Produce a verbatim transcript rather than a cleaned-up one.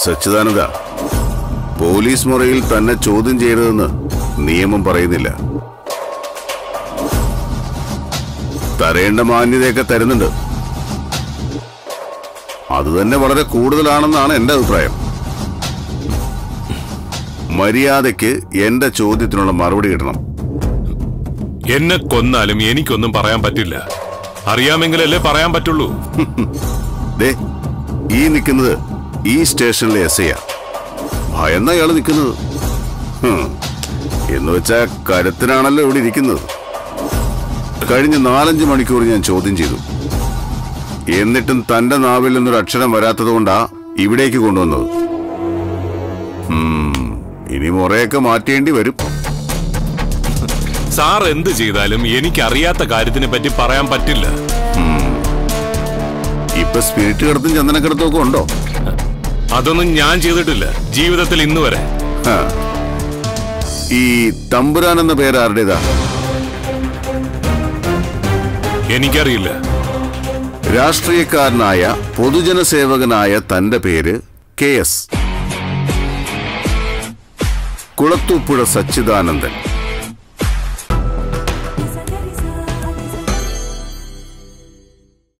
സച്ചിദാനന്ദ, police മുറിയിൽ തന്നെ ചോദ്യം ചെയ്യരുതെന്ന് നിയമം പറയുന്നില്ല. തരേണ്ട മാന്യതയൊക്കെ തരുന്നുണ്ട്. അത് തന്നെ വളരെ കൂടുതലാണെന്നാണ് എന്റെ അഭിപ്രായം. മര്യാദയ്ക്ക് എന്റെ ചോദ്യത്തിനുള്ള മറുപടി കിട്ടണം. എന്നെ കൊന്നാലും എനിക്കൊന്നും പറയാൻ പറ്റില്ല. അറിയാമെങ്കിലല്ലേ പറയാൻ പറ്റുള്ളൂ. ദേ, ഈ നിൽക്കുന്നത് ഈ സ്റ്റേഷനിലെ എസ് ഐയാ. ഭയന്ന അയാള് നിൽക്കുന്നത്. എന്ന് വെച്ചാ കരുത്തിനാണല്ലോ ഇവിടെ ഇരിക്കുന്നത്. കഴിഞ്ഞ നാലഞ്ച് മണിക്കൂർ ഞാൻ ചോദ്യം ചെയ്തു. എന്നിട്ടും തന്റെ നാവിൽ നിന്നൊരു അക്ഷരം വരാത്തത് കൊണ്ടാ ഇവിടേക്ക് കൊണ്ടുവന്നത്. ഇനി മുറയൊക്കെ മാറ്റേണ്ടി വരും. സാർ എന്ത് ചെയ്താലും എനിക്കറിയാത്ത കാര്യത്തിനെ പറ്റി പറയാൻ പറ്റില്ല. ഇപ്പൊ സ്പിരിറ്റ് കിടത്തും ചന്ദനക്കിടത്തും ഒക്കെ ഉണ്ടോ? അതൊന്നും ഞാൻ ചെയ്തിട്ടില്ല ജീവിതത്തിൽ ഇന്ന് വരെ. ഈ തമ്പുരാൻ എന്ന പേര് ആരുടേതാ? എനിക്കറിയില്ല. രാഷ്ട്രീയക്കാരനായ പൊതുജന സേവകനായ തന്റെ പേര് കെ എസ് കുളത്തൂപ്പുഴ സച്ചിദാനന്ദൻ.